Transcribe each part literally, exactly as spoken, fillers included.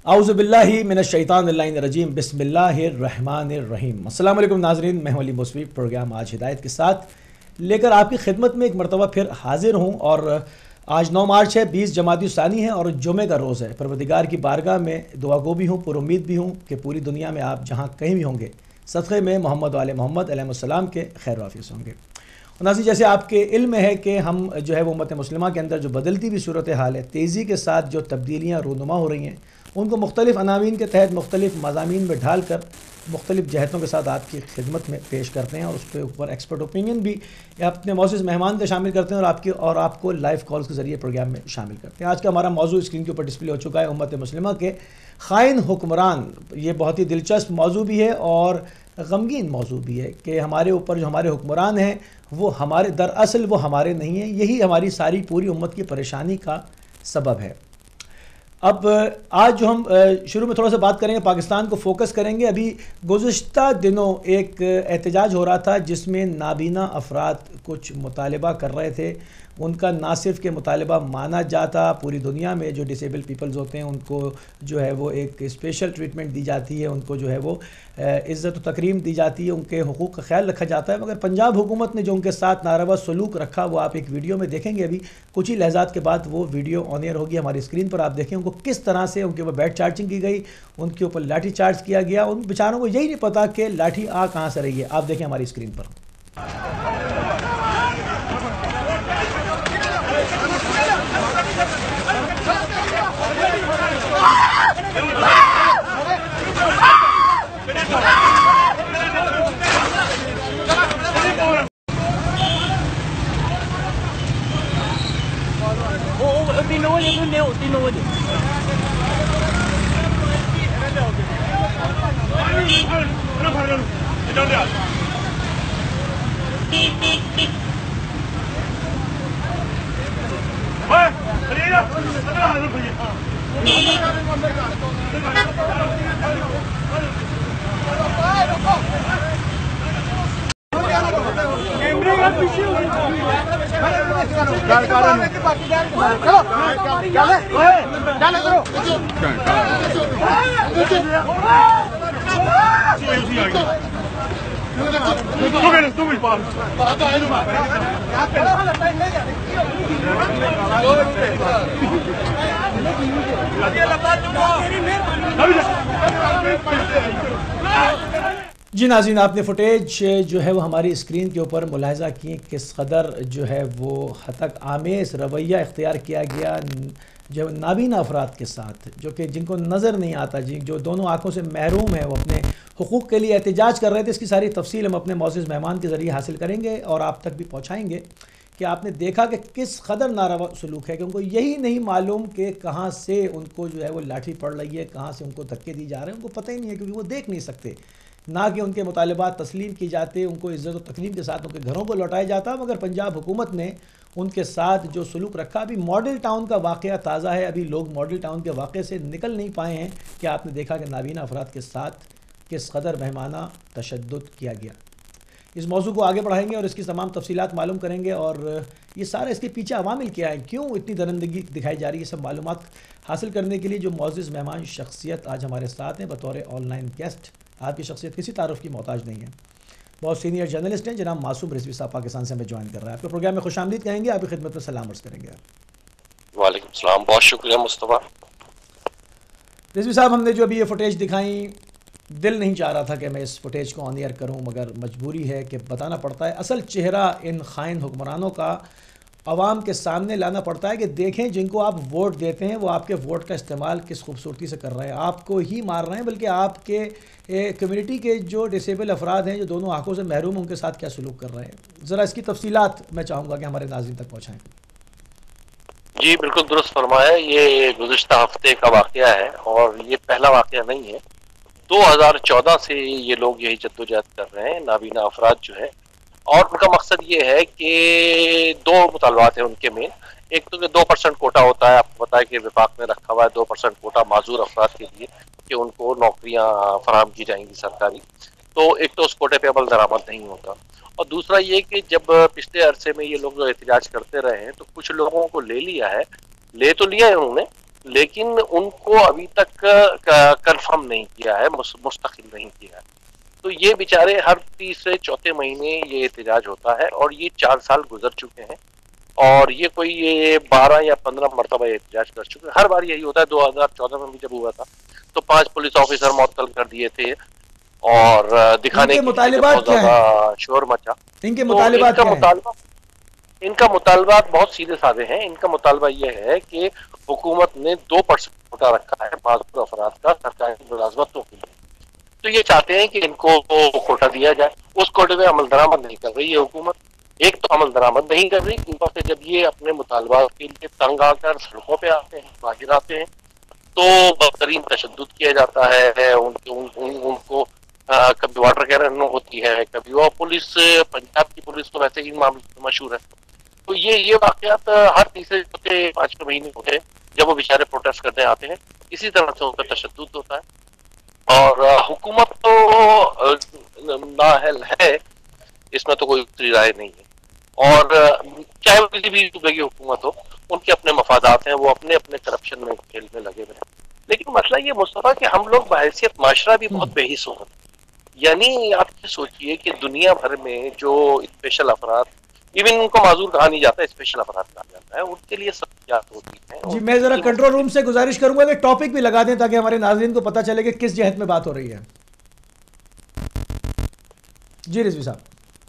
اعوذ باللہ من الشیطان الرجیم بسم اللہ الرحمن الرحیم۔ السلام علیکم ناظرین، میں ہوں علی موسوی، پروگرام آج ہدایت کے ساتھ لے کر آپ کی خدمت میں ایک مرتبہ پھر حاضر ہوں۔ اور آج نو مارچ ہے، بیس جمادی الثانی ہے اور جمعہ کا روز ہے۔ پروردگار کی بارگاہ میں دعا گو بھی ہوں، پر امید بھی ہوں کہ پوری دنیا میں آپ جہاں کہیں بھی ہوں گے صدقے میں محمد و آل محمد علیہ السلام کے خیر و عافیت ہوں گے۔ ناظرین، جیسے آپ کے علم میں ہے کہ ہم جو ہے وہ امت مسلمہ کے اندر جو بدلتی ہوئی صورتحال ہے، تیزی کے ساتھ جو تبدیلیاں رونما ہو رہی ہیں، ان کو مختلف عناوین کے تحت مختلف مضامین میں ڈھال کر مختلف جہتوں کے ساتھ آپ کی خدمت میں پیش کرتے ہیں، اور اس کے اوپر ایکسپرٹ اوپینین بھی اپنے معزز مہمان کا شامل کرتے ہیں اور آپ کی اور آپ کو لائیو کالز کے ذریعے پروگرام میں شامل کرتے ہیں۔ آج کا ہمارا موضوع اسکرین کے اوپر ڈسپلے ہو چکا ہے، امت مسلمہ کے خائن حکمران۔ یہ بہت ہی دلچسپ موضوع بھی ہے اور غمگین موضوع بھی ہے کہ ہمارے اوپر جو ہمارے حکمران ہیں وہ ہمارے دراصل وہ ہمارے نہیں ہیں، یہی ہماری ساری پوری امت کی پریشانی کا سبب ہے۔ اب آج جو ہم شروع میں تھوڑا سا بات کریں گے، پاکستان کو فوکس کریں گے۔ ابھی گزشتہ دنوں ایک احتجاج ہو رہا تھا جس میں نابینا افراد کچھ مطالبہ کر رہے تھے۔ ان کا نہ صرف کہ مطالبہ مانا جاتا، پوری دنیا میں جو ڈسیبل پیپلز ہوتے ہیں ان کو جو ہے وہ ایک اسپیشل ٹریٹمنٹ دی جاتی ہے، ان کو جو ہے وہ عزت و تکریم دی جاتی ہے، ان کے حقوق کا خیال رکھا جاتا ہے، مگر پنجاب حکومت نے جو ان کے ساتھ ناروا سلوک رکھا وہ آپ ایک ویڈیو میں دیکھیں گے۔ ابھی کچھ ہی لحظات کے بعد وہ ویڈیو آن ایئر ہوگی ہماری اسکرین پر، آپ دیکھیں ان کو کس طرح سے ان کے اوپر بیٹ چارجنگ کی گئی، ان کے اوپر لاٹھی چارج کیا گیا۔ ان بیچاروں کو یہی نہیں پتا کہ لاٹھی آ کہاں سے رہی ہے۔ آپ دیکھیں ہماری اسکرین پر۔ جی ناظرین، آپ نے فوٹیج جو ہے وہ ہماری اسکرین کے اوپر ملاحظہ کی، کس قدر جو ہے وہ ہتک آمیز رویہ اختیار کیا گیا جو نابینا افراد کے ساتھ، جو کہ جن کو نظر نہیں آتا، جی جو دونوں آنکھوں سے محروم ہیں، وہ اپنے حقوق کے لیے احتجاج کر رہے تھے۔ اس کی ساری تفصیل ہم اپنے معزز مہمان کے ذریعے حاصل کریں گے اور آپ تک بھی پہنچائیں گے کہ آپ نے دیکھا کہ کس قدر ناروا سلوک ہے، کہ ان کو یہی نہیں معلوم کہ کہاں سے ان کو جو ہے وہ لاٹھی پڑ رہی ہے، کہاں سے ان کو دھکے دی جا رہے ہیں، ان کو پتہ ہی نہیں ہے، کیونکہ وہ دیکھ نہیں سکتے، نہ کہ ان کے مطالبات تسلیم کی جاتے، ان کو عزت و تکریم کے ساتھ ان کے گھروں کو لوٹایا جاتا۔ مگر پنجاب حکومت نے ان کے ساتھ جو سلوک رکھا، ابھی ماڈل ٹاؤن کا واقعہ تازہ ہے، ابھی لوگ ماڈل ٹاؤن کے واقعے سے نکل نہیں پائے ہیں کہ آپ نے دیکھا کہ نابینا افراد کے ساتھ کس قدر بہیمانہ تشدد کیا گیا۔ اس موضوع کو آگے بڑھائیں گے اور اس کی تمام تفصیلات معلوم کریں گے، اور یہ سارا اس کے پیچھے عوامل کیا ہے، کیوں اتنی درندگی دکھائی جا رہی ہے، سب معلومات حاصل کرنے کے لیے جو معزز مہمان شخصیت آج ہمارے ساتھ ہیں بطور آن لائن گیسٹ، آپ کی شخصیت کسی تعارف کی محتاج نہیں ہے، بہت سینئر جرنلسٹ ہیں، جناب معصوم رضوی صاحب پاکستان سے ہمیں جوائن کر رہا ہے۔ آپ کے پروگرام میں خوش آمدید کہیں گے، آپ کی خدمت میں سلام عرض کریں گے۔ وعلیکم السلام، بہت شکریہ مصطفیٰ۔ رضوی صاحب، ہم نے جو ابھی یہ فوٹیج دکھائیں، دل نہیں چاہ رہا تھا کہ میں اس فوٹیج کو آن ایئر کروں، مگر مجبوری ہے کہ بتانا پڑتا ہے، اصل چہرہ ان خائن حکمرانوں کا عوام کے سامنے لانا پڑتا ہے کہ دیکھیں جن کو آپ ووٹ دیتے ہیں وہ آپ کے ووٹ کا استعمال کس خوبصورتی سے کر رہے ہیں، آپ کو ہی مار رہے ہیں، بلکہ آپ کے کمیونٹی کے جو ڈسیبل افراد ہیں، جو دونوں آنکھوں سے محروم، ان کے ساتھ کیا سلوک کر رہے ہیں۔ ذرا اس کی تفصیلات میں چاہوں گا کہ ہمارے ناظرین تک پہنچائیں۔ جی بالکل درست فرمایا، یہ گزشتہ ہفتے کا واقعہ ہے اور یہ پہلا واقعہ نہیں ہے، دو ہزار چودہ سے یہ لوگ یہی جدوجہد کر رہے ہیں، نابینا افراد جو ہے، اور ان کا مقصد یہ ہے کہ دو مطالبات ہیں ان کے میں، ایک تو کہ دو پرسنٹ کوٹا ہوتا ہے، آپ کو پتا ہے کہ وفاق میں رکھا ہوا ہے دو پرسنٹ کوٹا معذور افراد کے لیے کہ ان کو نوکریاں فراہم کی جائیں گی سرکاری، تو ایک تو اس کوٹے پہ عمل درآمد نہیں ہوتا، اور دوسرا یہ کہ جب پچھلے عرصے میں یہ لوگ جو احتجاج کرتے رہے ہیں تو کچھ لوگوں کو لے لیا ہے، لے تو لیا ہے انہوں نے، لیکن ان کو ابھی تک کنفرم نہیں کیا ہے، مستقل نہیں کیا ہے. تو یہ بیچارے ہر تیسرے چوتھے مہینے یہ احتجاج ہوتا ہے، اور یہ چار سال گزر چکے ہیں، اور یہ کوئی یہ بارہ یا پندرہ مرتبہ احتجاج کر چکے ہیں. ہر بار یہی ہوتا ہے. دو ہزار چودہ میں بھی جب ہوا تھا تو پانچ پولیس آفیسر معطل کر دیے تھے، اور دکھانے کے لیے بہت زیادہ شور مچا. ان کے مطالبات کا مطالبہ ان کا مطالبات بہت سیدھے سادے ہیں. ان کا مطالبہ یہ ہے کہ حکومت نے دو پرسنٹ کوٹا رکھا ہے معذور افراد کا سرکاری ملازمتوں کے لیے. تو یہ چاہتے ہیں کہ ان کو کوٹا دیا جائے. اس کوٹے میں عمل درآمد نہیں کر رہی ہے حکومت. ایک تو عمل درآمد نہیں کر رہی، اوپر سے جب یہ اپنے مطالبات کے لیے تنگ آ کر سڑکوں پہ آتے ہیں، باہر آتے ہیں، تو بدترین تشدد کیا جاتا ہے. ان, ان, ان, ان کو آ, کبھی واٹر کینن ہوتی ہے، کبھی وہ پولیس، پنجاب کی پولیس تو ویسے ہی معاملے مشہور ہے. تو یہ یہ واقعات ہر تیسرے چوتھے پانچویں مہینے ہوتے ہیں جب وہ بیچارے پروٹیسٹ کرنے آتے ہیں. اسی طرح سے ان کا تشدد ہوتا ہے. اور حکومت تو نااہل ہے، اس میں تو کوئی دوسری رائے نہیں ہے. اور چاہے وہ کسی بھی صوبے کی حکومت ہو، ان کے اپنے مفادات ہیں، وہ اپنے اپنے کرپشن میں کھیل میں لگے ہوئے ہیں. لیکن مسئلہ یہ مصطفیٰ کہ ہم لوگ بحیثیت معاشرہ بھی بہت بے حس ہو گئے. یعنی آپ یہ سوچئے کہ دنیا بھر میں جو اسپیشل افراد، ایون ان کو معذور کہا نہیں جاتا، اسپیشل افراد کہا جاتا ہے، ان کے لیے سخت ہوتی ہیں. جی میں ذرا کنٹرول روم سے گزارش کروں گا کہ ٹاپک بھی لگا دیں تاکہ ہمارے ناظرین کو پتہ چلے کہ کس جہت میں بات ہو رہی ہے. جی رضوی صاحب.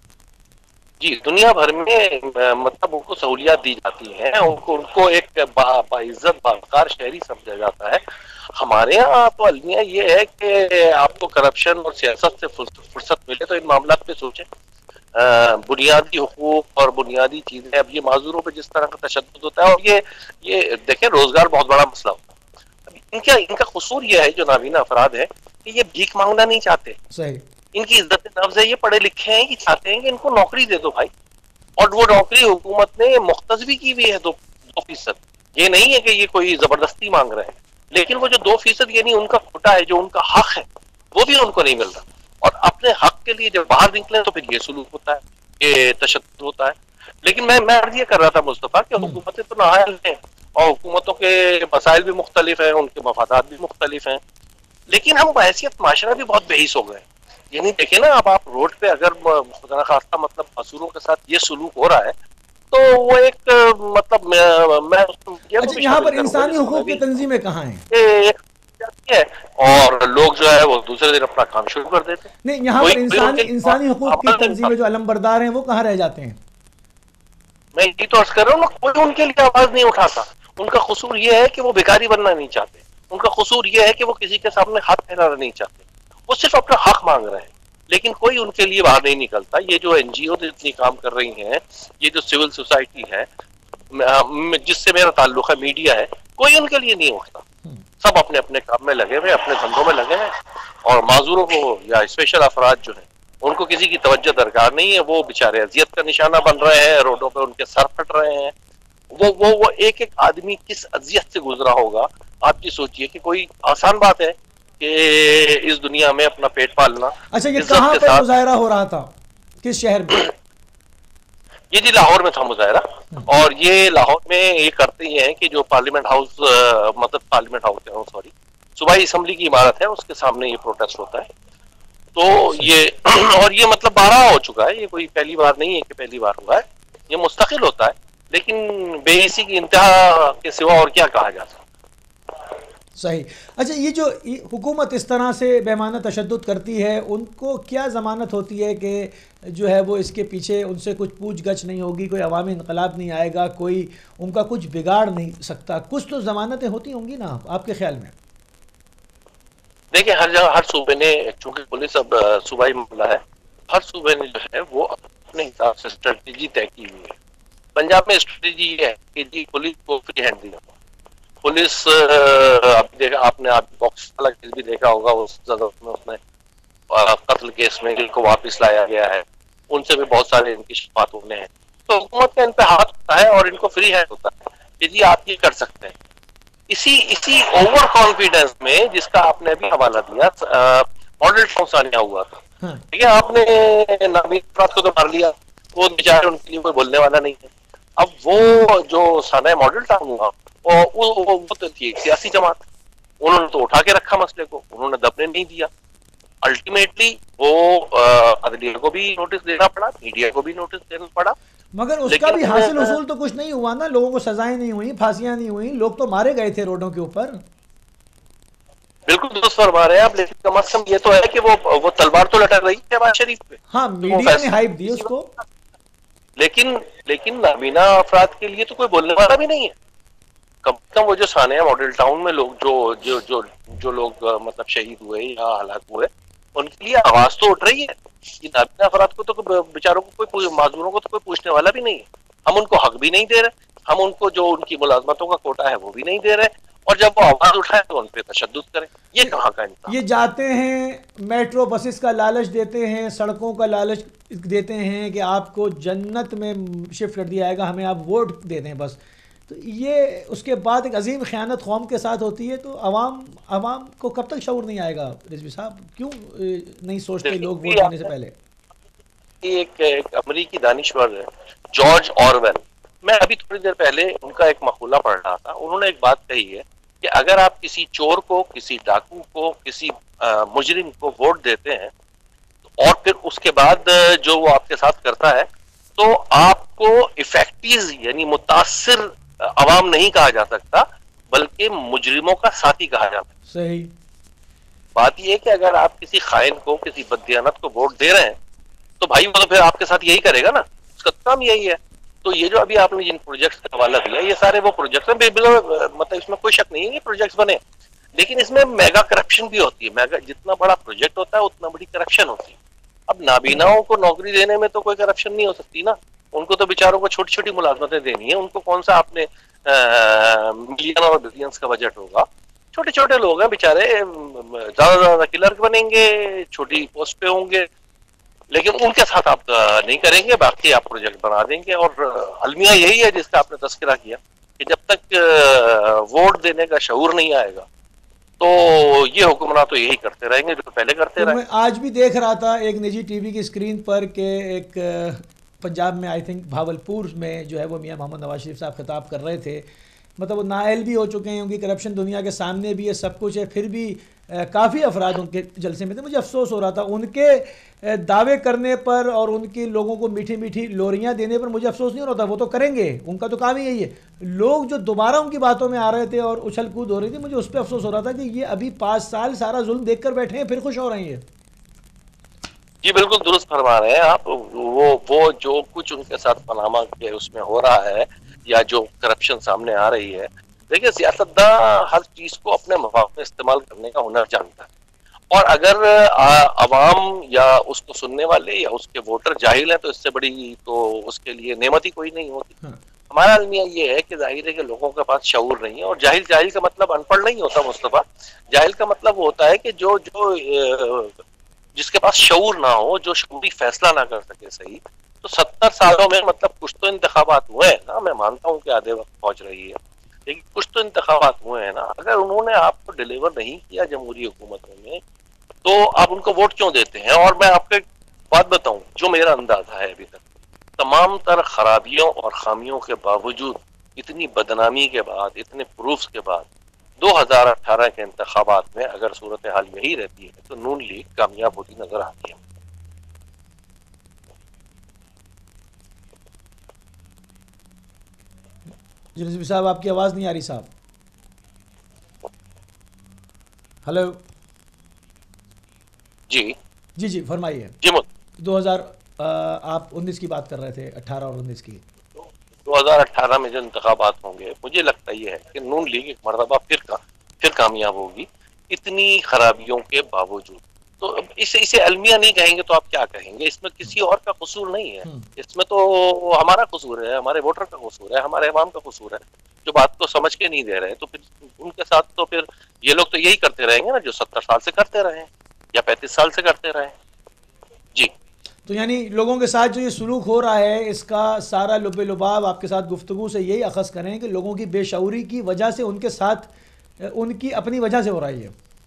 جی دنیا بھر میں مطلب ان کو سہولیات دی جاتی ہیں، ان کو ان کو ایک باعزت باوقار شہری سمجھا جاتا ہے. ہمارے یہاں تو المیہ یہ ہے کہ آپ کو کرپشن اور سیاست سے فرصت ملے تو ان معاملات پہ سوچیں. بنیادی حقوق اور بنیادی چیزیں، اب یہ معذوروں پہ جس طرح کا تشدد ہوتا ہے، اور یہ یہ دیکھیں روزگار بہت بڑا مسئلہ ہوتا ہے. ان کا ان کا قصور یہ ہے جو نابینا افراد ہے کہ یہ بھیک مانگنا نہیں چاہتے. صحیح. ان کی عزت نفس ہے، یہ پڑھے لکھے ہیں کہ چاہتے ہیں کہ ان کو نوکری دے دو بھائی. اور وہ نوکری حکومت نے مختص بھی کی ہوئی ہے دو دو فیصد. یہ نہیں ہے کہ یہ کوئی زبردستی مانگ رہے ہیں، لیکن وہ جو دو فیصد یعنی ان کا کوٹا ہے، جو ان کا حق ہے، وہ بھی ان کو نہیں مل رہا. اور اپنے حق کے لیے جب باہر نکلے تو پھر یہ سلوک ہوتا ہے، یہ تشدد ہوتا ہے. لیکن میں میں عرض یہ کر رہا تھا مصطفیٰ کہ حکومتیں تو نااہل ہیں، اور حکومتوں کے مسائل بھی مختلف ہیں، ان کے مفادات بھی مختلف ہیں. لیکن ہم بحیثیت معاشرہ بھی بہت بے حس ہو گئے. یعنی دیکھیں نا، اب آپ روڈ پہ اگر خدا نخواستہ مطلب معذوروں کے ساتھ یہ سلوک ہو رہا ہے تو وہ ایک مطلب میں یہاں پر انسانی حقوق کی تنظیمیں کہاں ہیں؟ اور لوگ جو ہے وہ دوسرے دن اپنا کام شروع کر دیتے ہیں. نہیں، یہاں پر انسانی انسانی حقوق کی تنظیمیں جو علمبردار ہیں وہ کہاں رہ جاتے ہیں؟ میں یہی تو عرض کر رہا ہوں نا، کوئی ان کے لیے آواز نہیں اٹھاتا. ان کا قصور یہ ہے کہ وہ بیکاری بننا نہیں چاہتے. ان کا قصور یہ ہے کہ وہ کسی کے سامنے ہاتھ پھیلانا نہیں چاہتے. وہ صرف اپنا حق مانگ رہے ہیں، لیکن کوئی ان کے لیے باہر نہیں نکلتا. یہ جو این جی او اتنی کام کر رہی ہیں، یہ جو سول سوسائٹی ہے جس سے میرا تعلق ہے، میڈیا ہے، کوئی ان کے لیے نہیں اٹھتا. سب اپنے اپنے کام میں لگے ہوئے، اپنے دھندوں میں لگے ہوئے، اور معذوروں کو یا اسپیشل افراد جو ہیں ان کو کسی کی توجہ درکار نہیں ہے. وہ بیچارے اذیت کا نشانہ بن رہے ہیں، روڈوں پہ ان کے سر پھٹ رہے ہیں. وہ وہ وہ ایک ایک آدمی کس اذیت سے گزرا ہوگا. آپ یہ سوچئے کہ کوئی آسان بات ہے کہ اس دنیا میں اپنا پیٹ پالنا. اچھا، یہ کہاں پر مظاہرہ ہو رہا تھا؟ کس شہر میں؟ یہ جی لاہور میں تھا مظاہرہ. اور یہ لاہور میں یہ کرتے ہی ہیں کہ جو پارلیمنٹ ہاؤس، مطلب پارلیمنٹ ہاؤس سوری صوبائی اسمبلی کی عمارت ہے، اس کے سامنے یہ پروٹیسٹ ہوتا ہے. تو یہ اور یہ مطلب بارہ ہو چکا ہے. یہ کوئی پہلی بار نہیں ہے کہ پہلی بار ہوا ہے. یہ مستقل ہوتا ہے، لیکن بے حسی کی انتہا کے سوا اور کیا کہا جا سکتا. صحیح. اچھا، یہ جو حکومت اس طرح سے بےمعنی تشدد کرتی ہے، ان کو کیا ضمانت ہوتی ہے کہ جو ہے وہ اس کے پیچھے ان سے کچھ پوچھ گچھ نہیں ہوگی، کوئی عوامی انقلاب نہیں آئے گا، کوئی ان کا کچھ بگاڑ نہیں سکتا؟ کچھ تو ضمانتیں ہوتی ہوں گی نا آپ کے خیال میں؟ دیکھیں، ہر جگہ ہر صوبے نے، چونکہ پولیس اب صوبائی معاملہ ہے، ہر صوبے نے جو ہے وہ اپنے حساب سے اسٹریٹجی طے کی ہوئی ہے. پنجاب میں اسٹریٹجی یہ ہے کہ جی پولیس کو فری ہینڈ دیا. پولیس آپ نے باکس والا کیس بھی دیکھا ہوگا، اس میں قتل کیس میں کو واپس لایا گیا ہے. ان سے بھی بہت سارے انکشافات ہونے ہیں. تو حکومت کا ان پہ ہاتھ ہوتا ہے اور ان کو فری ہینڈ ہوتا ہے کہ جی آپ یہ کر سکتے ہیں. اسی اسی اوور کانفیڈنس میں، جس کا آپ نے ابھی حوالہ دیا، ماڈل ٹاؤن سانیہ ہوا تھا. ٹھیک ہے، آپ نے نابینا افراد کو تو مار لیا، وہ بیچارے ان کے لیے کوئی بولنے والا نہیں ہے. اب وہ جو سانحہ ماڈل ٹاؤن ہوا وہ تو تھی ایک سیاسی جماعت، انہوں نے تو اٹھا کے رکھا مسئلے کو، انہوں نے دبنے نہیں دیا. الٹیمیٹلی وہ عدلیہ کو بھی نوٹس دینا پڑا، میڈیا کو بھی نوٹس دینا پڑا، مگر اس کا بھی حاصل حصول تو کچھ نہیں ہوا نا، لوگوں کو سزائیں نہیں ہوئیں، پھانسیاں نہیں ہوئیں، لوگ تو مارے گئے تھے روڈوں کے اوپر. بالکل درست فرما رہے ہیں آپ، لیکن کم از کم یہ تو ہے کہ وہ وہ تلوار تو لٹک رہی ہے نواز شریف پہ. ہاں میڈیا نے ہائپ دی اس کو، لیکن لیکن نابینا افراد کے لیے تو کوئی بولنے والا بھی نہیں ہے. کم از کم وہ جو سانحہ ماڈل ٹاؤن میں لوگ جو جو جو جو لوگ مطلب شہید ہوئے یا ہلاک ہوئے، ان کے لیے آواز تو اٹھ رہی ہے. یہ نابینا افراد کو تو بیچاروں کو کوئی معذوروں کو تو کوئی پوچھنے والا بھی نہیں ہے. ہم ان کو حق بھی نہیں دے رہے، ہم ان کو جو ان کی ملازمتوں کا کوٹا ہے وہ بھی نہیں دے رہے، اور جب وہ آواز اٹھائے تو ان پہ تشدد کریں. یہ کہاں کا انصاف؟ یہ جاتے ہیں میٹرو بسز کا لالچ دیتے ہیں، سڑکوں کا لالچ دیتے ہیں کہ آپ کو جنت میں شفٹ کر دیا جائے گا، ہمیں آپ ووٹ دے دیں بس. تو یہ اس کے بعد ایک عظیم خیانت قوم کے ساتھ ہوتی ہے. تو عوام عوام کو کب تک شعور نہیں آئے گا رضوی صاحب؟ کیوں نہیں سوچتے لوگ ووٹ دینے سے پہلے؟ ایک ایک امریکی دانشور جارج آرویل، میں ابھی تھوڑی دیر پہلے ان کا ایک مقولہ پڑھ رہا تھا، انہوں نے ایک بات کہی ہے کہ اگر آپ کسی چور کو، کسی ڈاکو کو، کسی مجرم کو ووٹ دیتے ہیں اور پھر اس کے بعد جو وہ آپ کے ساتھ کرتا ہے، تو آپ کو افیکٹیز یعنی متاثر عوام نہیں کہا جا سکتا، بلکہ مجرموں کا ساتھی کہا جاتا ہے. صحیح بات یہ ہے کہ اگر آپ کسی خائن کو، کسی بددیانت کو ووٹ دے رہے ہیں تو بھائی وہ تو پھر آپ کے ساتھ یہی کرے گا نا، اس کا کام یہی ہے. تو یہ جو ابھی آپ نے جن پروجیکٹس کا حوالہ دیا، یہ سارے وہ پروجیکٹس ہیں، مطلب اس میں کوئی شک نہیں ہے یہ پروجیکٹس بنے، لیکن اس میں میگا کرپشن بھی ہوتی ہے. میگا جتنا بڑا پروجیکٹ ہوتا ہے اتنا بڑی کرپشن ہوتی ہے. اب نابیناؤں کو نوکری دینے میں تو کوئی کرپشن نہیں ہو سکتی نا، ان کو تو بیچاروں کو چھوٹی چھوٹی ملازمتیں دینی ہے. ان کو کون سا آپ نے ملین اور بلینس کا بجٹ ہوگا؟ چھوٹے چھوٹے لوگ ہیں بیچارے، زیادہ زیادہ کلرک بنیں گے، چھوٹی پوسٹ پہ ہوں گے، لیکن ان کے ساتھ آپ نہیں کریں گے، باقی آپ پروجیکٹ بنا دیں گے. اور المیہ یہی ہے جس کا آپ نے تذکرہ کیا کہ جب تک ووٹ دینے کا شعور نہیں آئے گا تو یہ حکمراں تو یہی کرتے رہیں گے جو پہلے کرتے رہے. میں آج بھی دیکھ رہا تھا ایک نجی ٹی وی کی اسکرین پر کہ ایک پنجاب میں، آئی تھنک بھاولپور میں جو ہے وہ میاں محمد نواز شریف صاحب خطاب کر رہے تھے. مطلب وہ نااہل بھی ہو چکے ہیں، ان کی کرپشن دنیا کے سامنے بھی ہے، سب کچھ ہے، پھر بھی کافی افراد ان کے جلسے میں تھے. مجھے افسوس ہو رہا تھا ان کے دعوے کرنے پر اور ان کے لوگوں کو میٹھی میٹھی لوریاں دینے پر. مجھے افسوس نہیں ہو رہا تھا، وہ تو کریں گے، ان کا تو کام ہی یہی ہے. لوگ جو دوبارہ ان کی باتوں میں آ رہے تھے اور اچھل کود ہو رہی تھی، مجھے اس پہ افسوس ہو رہا تھا کہ یہ ابھی پانچ سال سارا ظلم دیکھ کر بیٹھے ہیں، پھر خوش ہو رہے ہیں. جی بالکل درست فرما رہے ہیں آپ. وہ وہ جو کچھ ان کے ساتھ پاناما کے اس میں ہو رہا ہے یا جو کرپشن سامنے آ رہی ہے، دیکھیں سیاستداں ہر چیز کو اپنے مفاد میں استعمال کرنے کا ہنر جانتا ہے، اور اگر عوام یا اس کو سننے والے یا اس کے ووٹر جاہل ہیں تو اس سے بڑی تو اس کے لیے نعمت ہی کوئی نہیں ہوتی. ہمارا المیہ یہ ہے کہ ظاہر ہے کہ لوگوں کے پاس شعور نہیں ہے. اور جاہل جاہل کا مطلب ان پڑھ نہیں ہوتا مصطفیٰ، جاہل کا مطلب ہوتا ہے کہ جو جو جس کے پاس شعور نہ ہو، جو شعوری فیصلہ نہ کر سکے صحیح. تو ستر سالوں میں مطلب کچھ تو انتخابات ہوئے ہیں نا، میں مانتا ہوں کہ آدھے وقت پہنچ رہی ہے، لیکن کچھ تو انتخابات ہوئے ہیں نا. اگر انہوں نے آپ کو ڈیلیور نہیں کیا جمہوری حکومتوں میں تو آپ ان کو ووٹ کیوں دیتے ہیں؟ اور میں آپ کو ایک بات بتاؤں جو میرا اندازہ ہے، ابھی تک تمام تر خرابیوں اور خامیوں کے باوجود، اتنی بدنامی کے بعد، اتنے پروفز کے بعد، دو ہزار اٹھارہ کے انتخابات میں اگر صورتحال یہی رہتی ہے تو نون لیگ کامیاب ہوتی نظر آتی ہے. جی رضوی صاحب آپ کی آواز نہیں آ رہی صاحب. ہلو جی جی جی فرمائیے. جی دو ہزار آپ انیس کی بات کر رہے تھے، اٹھارہ اور انیس کی. دو ہزار اٹھارہ میں جو انتخابات ہوں گے، مجھے لگتا یہ ہے کہ نون لیگ ایک مرتبہ پھر کا پھر کامیاب ہوگی اتنی خرابیوں کے باوجود. تو اسے اسے المیہ نہیں کہیں گے تو آپ کیا کہیں گے؟ اس میں کسی اور کا قصور نہیں ہے، اس میں تو ہمارا قصور ہے، ہمارے ووٹر کا قصور ہے، ہمارے عوام کا قصور ہے جو بات کو سمجھ کے نہیں دے رہے. تو پھر ان کے ساتھ تو پھر یہ لوگ تو یہی کرتے رہیں گے نا جو ستر سال سے کرتے رہے ہیں یا پینتیس سال سے کرتے رہے ہیں. جی تو یعنی لوگوں کے ساتھ جو یہ سلوک ہو رہا ہے، اس کا سارا لب لباب آپ کے ساتھ گفتگو سے یہی اخذ کریں کہ لوگوں کی بے شعوری کی وجہ سے ان کے ساتھ، ان کی اپنی وجہ سے ہو رہا ہے.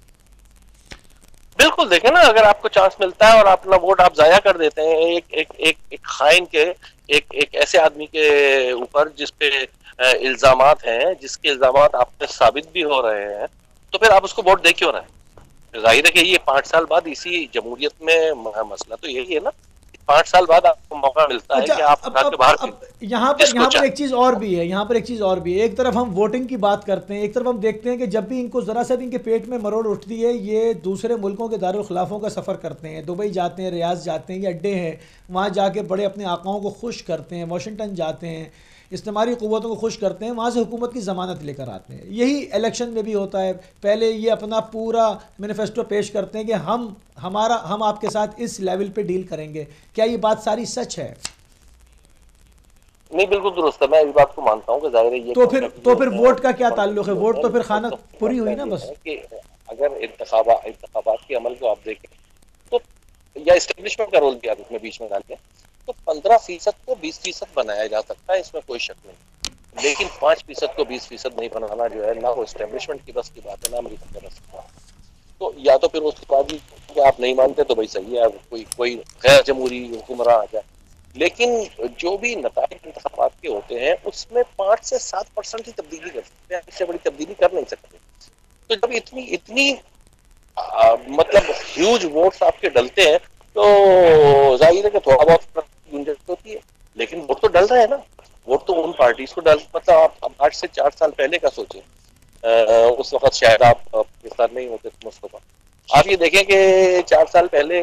بالکل دیکھیں نا، اگر آپ کو چانس ملتا ہے اور اپنا ووٹ آپ ضائع کر دیتے ہیں ایک ایک ایک ایک خائن کے ایک ایک ایسے آدمی کے اوپر جس پہ الزامات ہیں، جس کے الزامات آپ پہ ثابت بھی ہو رہے ہیں، تو پھر آپ اس کو ووٹ دے کیوں رہے ہیں؟ ظاہر ہے کہ یہ پانچ سال بعد اسی جمہوریت میں مسئلہ تو یہی ہے نا، پانچ سال بعد آپ کو موقع ملتا ہے اچھا کہ آپ اب اٹھا اب کے باہر اب یہاں پر جس کو یہاں پر چاہے۔ ایک چیز اور بھی ہے، یہاں پر ایک چیز اور بھی ہے، ایک طرف ہم ووٹنگ کی بات کرتے ہیں، ایک طرف ہم دیکھتے ہیں کہ جب بھی ان کو ذرا سا بھی ان کے پیٹ میں مروڑ اٹھتی ہے یہ دوسرے ملکوں کے دارالخلافوں کا سفر کرتے ہیں، دبئی جاتے ہیں، ریاض جاتے ہیں، یہ اڈے ہیں، وہاں جا کے بڑے اپنے آقاؤں کو خوش کرتے ہیں، واشنگٹن جاتے ہیں، استعماری قوتوں کو خوش کرتے ہیں، وہاں سے حکومت کی ضمانت لے کر آتے ہیں۔ یہی الیکشن میں بھی ہوتا ہے، پہلے یہ اپنا پورا مینیفیسٹو پیش کرتے ہیں کہ ہم ہمارا ہم آپ کے ساتھ اس لیول پہ ڈیل کریں گے۔ کیا یہ بات ساری سچ ہے؟ نہیں، بالکل درست ہے، میں اس بات کو مانتا ہوں کہ ظاہر ہے یہ تو پھر کانٹیکٹ بھی تو پھر ہوتے ہیں اور ووٹ کا کیا کنٹیکٹ تعلق ہے؟ بھی ہوتے ووٹ ہیں، تو پھر لیکن خانہ مطلب پوری ہوئی مسئلہ نا یہ بس۔ ہے کہ اگر انتخابات انتخابات کے عمل کو آپ دیکھیں تو، یا اسٹیبلشمنٹ کا رول بھی آپ اس میں بیچ میں ڈال دیں، تو پندرہ فیصد کو بیس فیصد بنایا جا سکتا ہے، اس میں کوئی شک نہیں، لیکن پانچ فیصد کو بیس فیصد نہیں بنانا جو ہے نہ وہ اسٹیبلشمنٹ کی بس کی بات ہے، نہ امریکہ کے بس کی بات ہے۔ تو یا تو پھر اس کے بعد بھی آپ نہیں مانتے تو بھائی صحیح ہے، کوئی کوئی غیر جمہوری حکمراں آ جائے، لیکن جو بھی نتائج انتخابات کے ہوتے ہیں اس میں پانچ سے سات پرسنٹ ہی تبدیلی کر سکتے ہیں، اس سے بڑی تبدیلی کر نہیں سکتے۔ تو جب اتنی اتنی مطلب ہیوج ووٹس آپ کے ڈلتے ہیں تو ظاہر ہے کہ تھوڑا بہت گنجائش ہوتی ہے، لیکن ووٹ تو ڈل رہا ہے نا، ووٹ تو ان پارٹیز کو ڈل، مطلب آپ آج سے چار سال پہلے کا سوچیں، اس وقت شاید آپ پاکستان میں ہی ہوتے تھے مصطفیٰ، آپ یہ دیکھیں کہ چار سال پہلے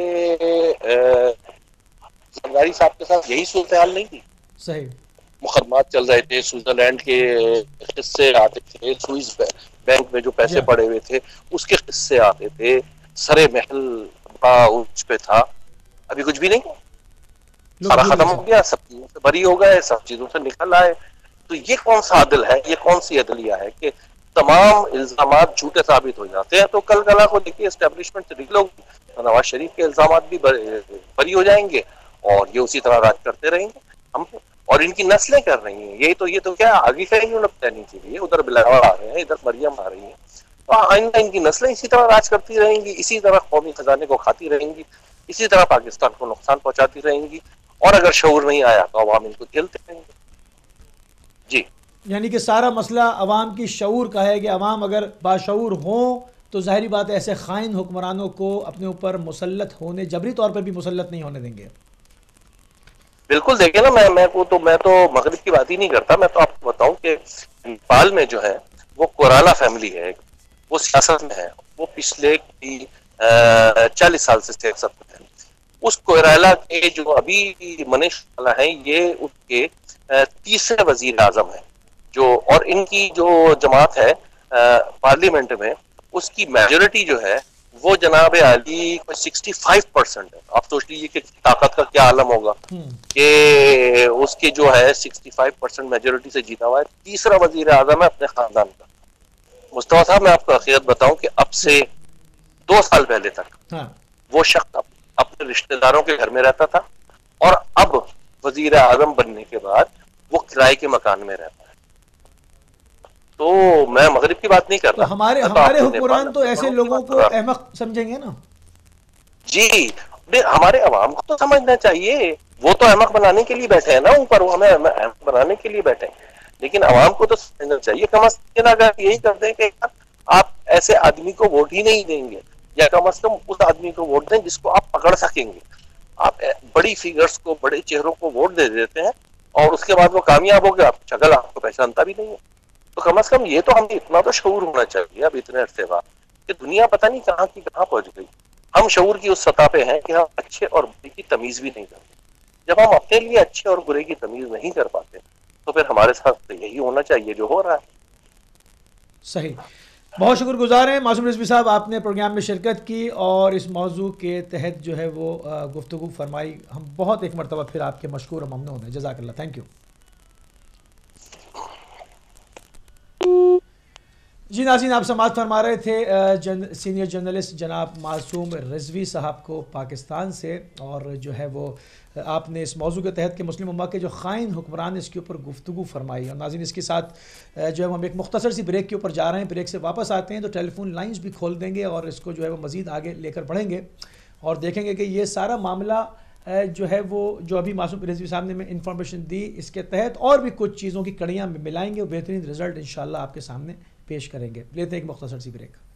زرداری صاحب کے ساتھ یہی صورتحال نہیں تھی، صحیح۔ مقدمات چل رہے تھے، سوئٹزرلینڈ کے قصے آتے تھے، سوئس بینک میں جو پیسے جی پڑے ہوئے تھے اس کے قصے آتے تھے، سرے محل اس پہ تھا، ابھی کچھ بھی نہیں، لوگ سارا بھول گئے ختم ہو سب۔ گیا، سب چیزوں سے بری ہو گئے، سب چیزوں سے نکل آئے۔ تو یہ کون سا عدل ہے، یہ کون سی عدلیہ ہے کہ تمام الزامات جھوٹے ثابت ہو جاتے ہیں؟ تو کل کلا کو دیکھیے اسٹیبلشمنٹ سے نکلو تو نواز شریف کے الزامات بھی بری ہو جائیں گے اور یہ اسی طرح راج کرتے رہیں گے ہم پہ، اور ان کی نسلیں کر رہی ہیں یہی، تو یہ تو کیا آگے کا ہی لگتا ہے نیچے بھی، ادھر بلاول آ رہے ہیں، ادھر مریم آ رہی ہیں، تو آئندہ ان کی نسلیں اسی طرح راج کرتی رہیں گی، اسی طرح قومی خزانے کو کھاتی رہیں گی، اسی طرح پاکستان کو نقصان پہنچاتی رہیں گی، اور اگر شعور نہیں آیا تو عوام ان کو جھیلتے رہیں گے۔ جی یعنی کہ سارا مسئلہ عوام کی شعور کا ہے کہ عوام اگر باشعور ہوں تو ظاہری بات ہے ایسے خائن حکمرانوں کو اپنے اوپر مسلط ہونے، جبری طور پہ بھی مسلط نہیں ہونے دیں گے۔ بالکل، دیکھیں نا، میں میں کو تو میں تو مغرب کی بات ہی نہیں کرتا، میں تو آپ کو بتاؤں کہ نیپال میں جو ہے وہ کورالا فیملی ہے، وہ سیاست میں ہے، وہ پچھلے چالیس سال سے سیاست میں ہے۔ اس کوئرالا کے جو ابھی منیش والا ہیں یہ اس کے تیسرے وزیر اعظم ہیں، جو اور ان کی جو جماعت ہے پارلیمنٹ میں اس کی میجورٹی جو ہے وہ جناب عالی سکسٹی فائیو پرسینٹ ہے۔ آپ سوچ لیجیے کہ طاقت کا کیا عالم ہوگا کہ اس کی جو ہے سکسٹی فائیو پرسینٹ میجورٹی سے جیتا ہوا ہے، تیسرا وزیر اعظم ہے اپنے خاندان کا۔ مصطفیٰ صاحب میں آپ کو حقیقت بتاؤں کہ اب سے دو سال پہلے تک ہاں وہ شخص اپنے رشتہ داروں کے گھر میں رہتا تھا، اور اب وزیر اعظم بننے کے بعد وہ کرائے کے مکان میں رہتا ہے۔ تو میں مغرب کی بات نہیں کر تو رہا، ہمارے میں تو ہمارے آپ کو نیپال حکمران تو اپنے ایسے بڑوں کی لوگوں بات کر کو رہا ہوں۔ احمق سمجھیں گے نا۔ جی ہمارے عوام کو تو سمجھنا چاہیے، وہ تو احمق بنانے کے لیے بیٹھے ہیں نا اوپر، وہ ہمیں احمق بنانے کے لیے بیٹھے ہیں، لیکن عوام کو تو سمجھنا چاہیے، کم از کم اگر یہی کر دیں کہ آپ ایسے آدمی کو ووٹ ہی نہیں دیں گے، یا کم از کم اس آدمی کو ووٹ دیں جس کو آپ پکڑ سکیں گے۔ آپ بڑی فیگرز کو، بڑے چہروں کو ووٹ دے دیتے ہیں اور اس کے بعد وہ کامیاب ہو گیا، آپ شکل آپ کو پہچانتا بھی نہیں ہے۔ تو کم از کم یہ تو ہمیں اتنا تو شعور ہونا چاہیے اب اتنے عرصے بعد کہ دنیا پتہ نہیں کہاں کی کہاں پہنچ گئی، ہم شعور کی اس سطح پہ ہیں کہ ہم اچھے اور برے کی تمیز بھی نہیں کرتے۔ جب ہم اپنے لیے اچھے اور برے کی تمیز نہیں کر پاتے تو پھر ہمارے ساتھ یہی ہونا چاہیے جو ہو رہا ہے۔ صحیح، بہت شکر گزار ہیں معصوم رضوی صاحب، آپ نے پروگرام میں شرکت کی اور اس موضوع کے تحت جو ہے وہ گفتگو فرمائی، ہم بہت ایک مرتبہ پھر آپ کے مشکور و ممنون ہیں، جزاک اللہ، تھینک یو۔ جی ناظرین، آپ سماعت فرما رہے تھے جن سینئر جرنلسٹ جناب معصوم رضوی صاحب کو پاکستان سے، اور جو ہے وہ آپ نے اس موضوع کے تحت کہ مسلم امت کے جو خائن حکمران اس کے اوپر گفتگو فرمائی۔ اور ناظرین اس کے ساتھ جو ہے ہم ایک مختصر سی بریک کے اوپر جا رہے ہیں، بریک سے واپس آتے ہیں تو ٹیلی فون لائنز بھی کھول دیں گے اور اس کو جو ہے وہ مزید آگے لے کر بڑھیں گے اور دیکھیں گے کہ یہ سارا معاملہ جو ہے وہ جو ابھی معصوم رضوی صاحب نے میں انفارمیشن دی اس کے تحت اور بھی کچھ چیزوں کی کڑیاں ملائیں گے اور بہترین رزلٹ انشاءاللہ آپ کے سامنے پیش کریں گے. لیتے ہیں ایک مختصر سی بریک.